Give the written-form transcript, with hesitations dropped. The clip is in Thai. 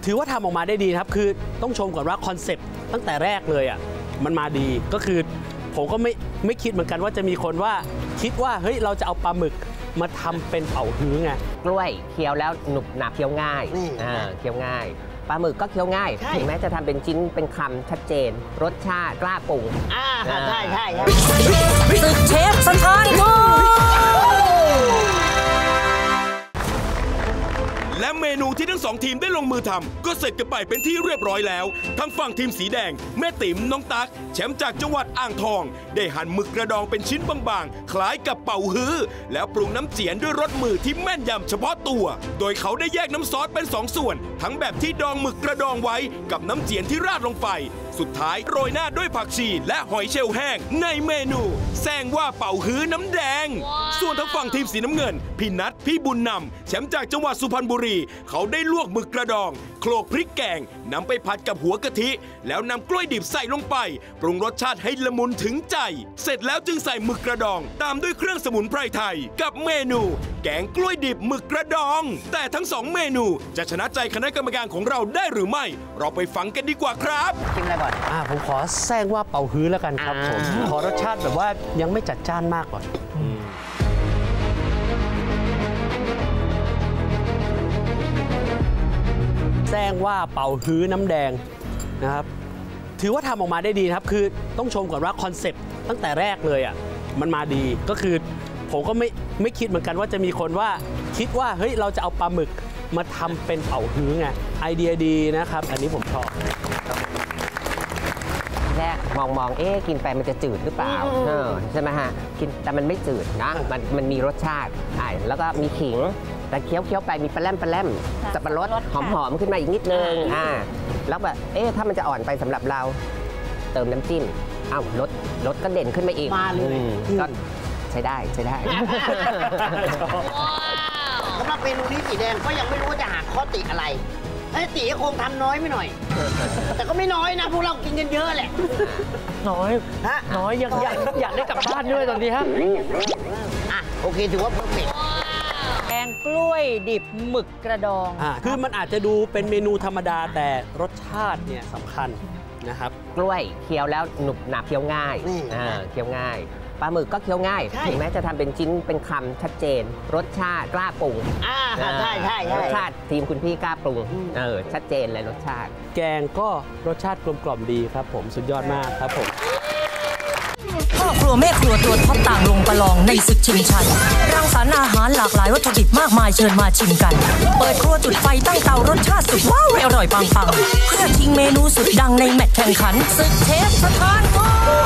ถือว่าทำออกมาได้ดีครับคือต้องชมก่อนว่าคอนเซปต์ตั้งแต่แรกเลยอ่ะมันมาดีก็คือผมก็ไม่คิดเหมือนกันว่าจะมีคนว่าคิดว่าเฮ้ยเราจะเอาปลาหมึกมาทำเป็นเป่าฮื้อไงกล้วยเคี้ยวแล้วหนุบหนับเคี้ยวง่ายเคี้ยวง่ายปลาหมึกก็เคี้ยวง่ายถึงแม้จะทำเป็นชิ้นเป็นคำชัดเจนรสชาติกล้าปรุงใช่ศึกเชฟสถานโกและเมนูที่ทั้งสองทีมได้ลงมือทำก็เสร็จกันไปเป็นที่เรียบร้อยแล้วทั้งฝั่งทีมสีแดงแม่ติ๋มน้องตั๊กแชมป์จากจังหวัดอ่างทองได้หั่นหมึกกระดองเป็นชิ้นบางๆคล้ายกับเป่าฮื้อแล้วปรุงน้ำเจียนด้วยรสมือที่แม่นยำเฉพาะตัวโดยเขาได้แยกน้ำซอสเป็น2ส่วนทั้งแบบที่ดองหมึกกระดองไว้กับน้ำเจียนที่ราดลงไปสุดท้ายโรยหน้าด้วยผักชีและหอยเชลล์แห้งในเมนูแซงว่าเป่าฮื้อน้ำแดงส่วนทางฝั่งทีมสีน้ำเงินพี่นัทพี่บุญนำแชมป์จากจังหวัดสุพรรณบุรีเขาได้ลวกหมึกกระดองโขลกพริกแกงนำไปผัดกับหัวกะทิแล้วนำกล้วยดิบใส่ลงไปปรุงรสชาติให้ละมุนถึงใจเสร็จแล้วจึงใส่หมึกกระดองตามด้วยเครื่องสมุนไพรไทยกับเมนูแกงกล้วยดิบหมึกกระดองแต่ทั้ง2เมนูจะชนะใจคณะกรรมการของเราได้หรือไม่เราไปฟังกันดีกว่าครับชิมอะไรก่อนผมขอแซงว่าเป่าฮื้อแล้วกันครับผมขอรสชาติแบบว่ายังไม่จัดจ้านมากก่อนแซงว่าเป่าฮื้อน้ำแดงนะครับถือว่าทำออกมาได้ดีครับคือต้องชมก่อนว่าคอนเซปต์ตั้งแต่แรกเลยอ่ะมันมาดีก็คือผมก็ไม่คิดเหมือนกันว่าจะมีคนว่าคิดว่าเฮ้ยเราจะเอาปลาหมึกมาทำเป็นเป่าฮื้อไงไอเดียดีนะครับอันนี้ผมชอบแรกมองกินไปมันจะจืดหรือเปล่าใช่ไหมฮะกินแต่มันไม่จืดนะมันมีรสชาติแล้วก็มีขิงแต่เคี้ยวไปมีปลาแรมสับปะรดหอมขึ้นมาอีกนิดนึงแล้วแบบถ้ามันจะอ่อนไปสำหรับเราเติมน้ำจิ้มรสก็เด่นขึ้นมาอีกมาเลยก็ใช้ได้สำหรับเมนูนี้สีแดงก็ยังไม่รู้ว่าจะหาข้อติอะไรตีคงทำน้อยไม่หน่อยแต่ก็ไม่น้อยนะพวกเรากินกันเยอะแหละน้อยอยากได้กลับบ้านด้วยตอนนี้ฮะโอเคถือว่าเพอร์เฟกต์แกงกล้วยดิบหมึกกระดองคือมันอาจจะดูเป็นเมนูธรรมดาแต่รสชาติเนี่ยสำคัญนะครับกล้วยเคี้ยวแล้วหนุบหนับเคี้ยวง่ายเคี้ยวง่ายปลาหมึกก็เคี้ยวง่ายถึงแม้จะทำเป็นชิ้นเป็นคำชัดเจนรสชาติกล้าปรุงใช่รสชาติทีมคุณพี่กล้าปรุงชัดเจนเลยรสชาติแกงก็รสชาติกลมดีครับผมสุดยอดมากครับผมพ่อครัวแม่ครัวตัวท็อปต่างลงประลองในศึกชิงชัยรังสรรค์อาหารหลากหลายวัตถุดิบมากมายเชิญมาชิมกันเปิดครัวจุดไฟตั้งเตารสชาติสุดว้าวอร่อยปังๆเพื่อชิงเมนูสุดดังในแมตช์แข่งขันศึกเชฟสถานโก